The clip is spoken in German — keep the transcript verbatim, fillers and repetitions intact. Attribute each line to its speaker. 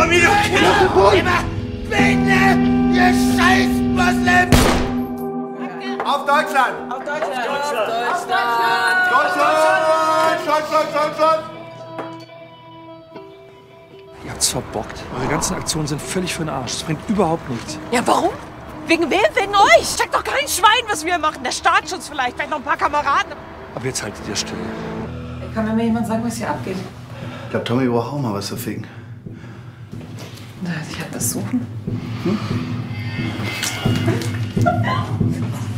Speaker 1: Familie! Immer! Bitte! Ihr scheiß Moslems!
Speaker 2: Auf Deutschland!
Speaker 3: Auf Deutschland!
Speaker 1: Auf
Speaker 2: Deutschland! Deutschland! Deutschland! Deutschland!
Speaker 4: Ihr habt's verbockt. Eure ganzen Aktionen sind völlig für den Arsch. Das bringt überhaupt nichts.
Speaker 3: Ja, warum? Wegen wem? Wegen euch? Checkt doch kein Schwein, was wir machen. Der Staatsschutz vielleicht, vielleicht noch ein paar Kameraden.
Speaker 4: Aber jetzt haltet ihr still.
Speaker 3: Kann mir mal jemand sagen, was hier abgeht?
Speaker 2: Ich glaube, Tommy braucht auch mal was zu ficken.
Speaker 3: Na, ich hab das Suchen.
Speaker 2: Hm?